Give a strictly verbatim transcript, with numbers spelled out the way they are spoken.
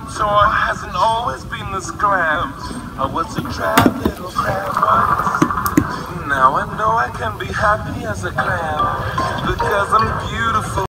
toy hasn't always been this glam. I was a drab little crab once. Now I know I can be happy as a clam, because I'm beautiful.